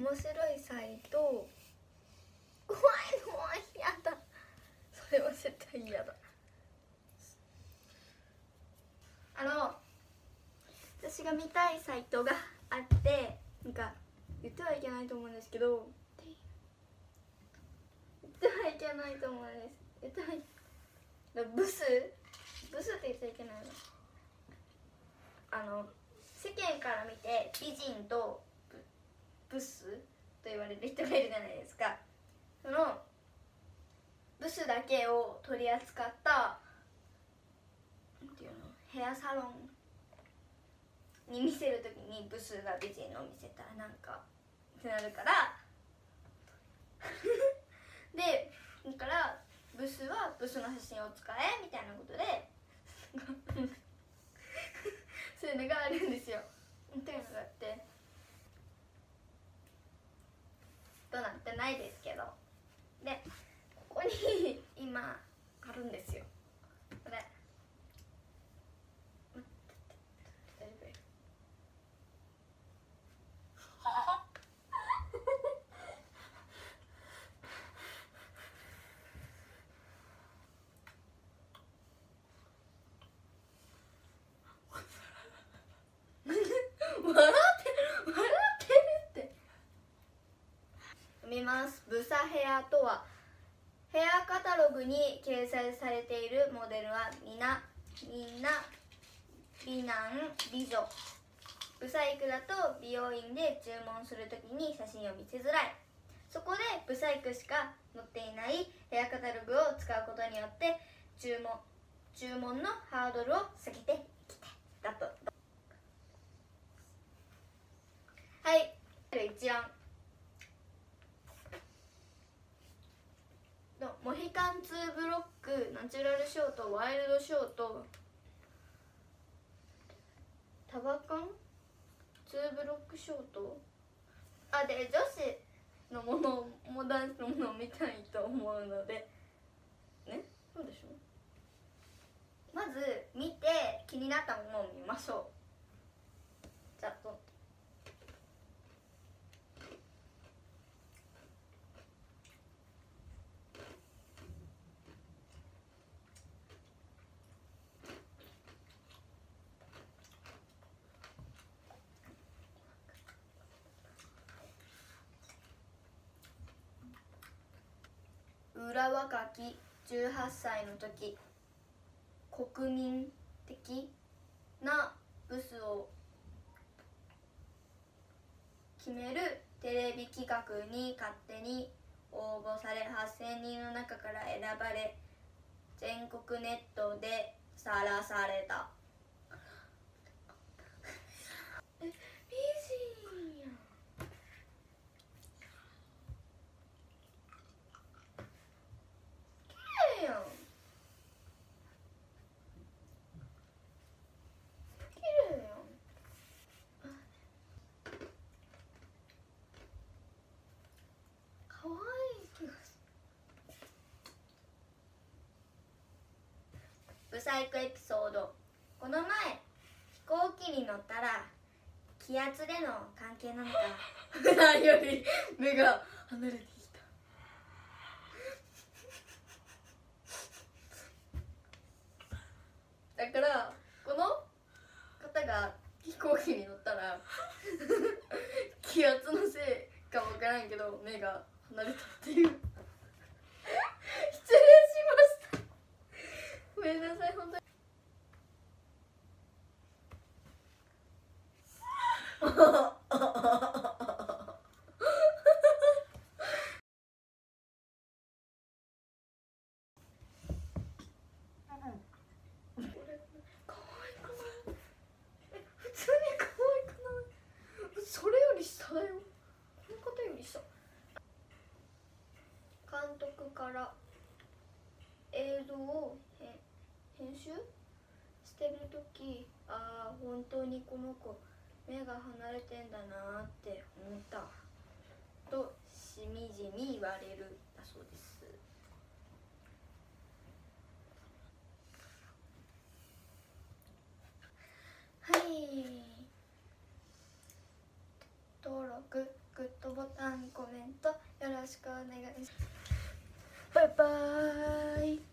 面白いサイト、怖い怖い、やだ、それは絶対嫌だ。私が見たいサイトがあって、なんか言ってはいけないと思うんですけど、言ってはいけないと思うんです。言ってはいブスって言っちゃいけないの。世間から見て美人とブスと言われる人がいるじゃないですか。そのブスだけを取り扱ったなんていうの、ヘアサロンに見せるときにブスが美人のを見せたらなんかってなるからで、だからブスはブスの写真を使えみたいなことでそういうのがあるんですよ。っていうのがあって、どうなってないですけど、でここに今あるんですよ、これ。笑ってるって。見ます。ブサヘアとは、ヘアカタログに掲載されているモデルはみんな美男美女。ブサイクだと美容院で注文するときに写真を見せづらい。そこでブサイクしか載っていないヘアカタログを使うことによって注文のハードルを下げていきたいだと。はい、一覧。モヒカン2ブロック、ナチュラルショート、ワイルドショート、タバカン2ブロックショート。で女子のものも男子のものを見たいと思うのでね、そうでしょ。まず見て気になったものを見ましょう。じゃあ裏若き18歳の時、国民的なブスを決めるテレビ企画に勝手に応募され、8000人の中から選ばれ、全国ネットでさらされた。美人やん。綺麗やん。綺麗やん。可愛い気がする。ブサイクエピソード。この前飛行機に乗ったら気圧での関係なのか普段より目が離れてきた。だからこの方が飛行機に乗ったら気圧のせいか分からんけど目が離れたっていう失礼しました。ごめんなさい、本当に。それより下だよ。この方より下。監督から映像を編集してる時、本当にこの子目が離れてんだなって思ったとしみじみ言われるだそうです。はい。登録グッドボタンコメントよろしくお願いします。バイバーイ。